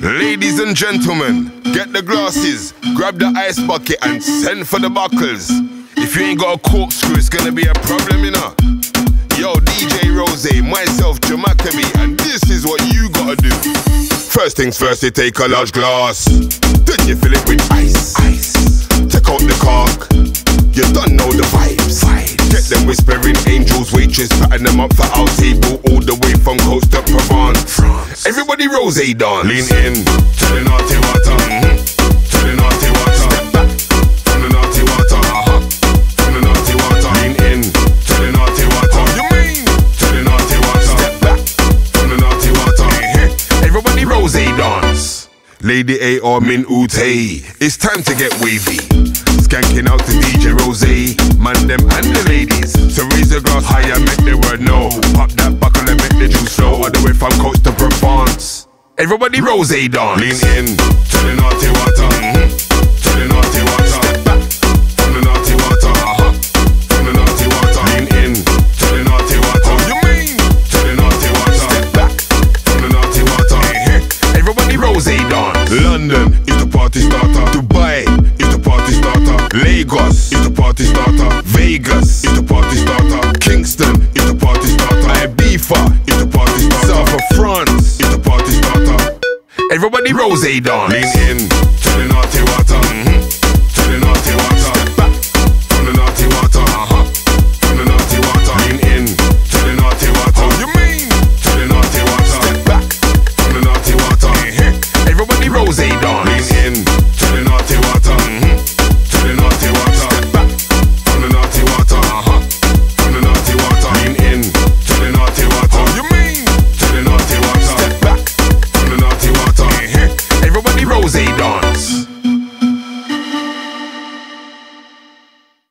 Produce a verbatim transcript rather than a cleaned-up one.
Ladies and gentlemen, get the glasses, grab the ice bucket and send for the buckles. If you ain't got a corkscrew, it's gonna be a problem, you know. Yo, D J Rose, myself, Jamaica, and this is what you gotta do. First things first, you take a large glass, then you fill it with ice. Ice. Take out the cork, you don't know the vibes. vibes. Get them whispering angels, waitress, patting them up for our table, all the way from coast to Provence. France. Everybody Rose dance. Lean in to the naughty water, mm-hmm. to the naughty water. Step back from the naughty water, uh-huh. from the naughty water. Lean in to the naughty water. What you mean? To the naughty water. Step back from the naughty water. Mm-hmm. Everybody Rose dance. Lady A or Min Ute, it's time to get wavy. Skanking out to D J Rose, man them and the ladies. So raise your glass higher, make the word no. Pop that buckle and make the juice flow. All the way from coast to Provence. Everybody Rose dance. Lean in to the naughty water, mm-hmm. to the naughty water. Step back from the naughty water, uh-huh. from the naughty water. Lean in to the naughty water. What you mean? To the naughty water. Step back from the naughty water. Mm-hmm. Everybody Rose dance. London is the party starter. Dubai is the party starter. Lagos is the party starter. Vegas is the party starter. Kingston is the party starter. Ibiza is the party starter. South of France is the party starter. Everybody Rose dance. Lean in to the naughty water, mm-hmm.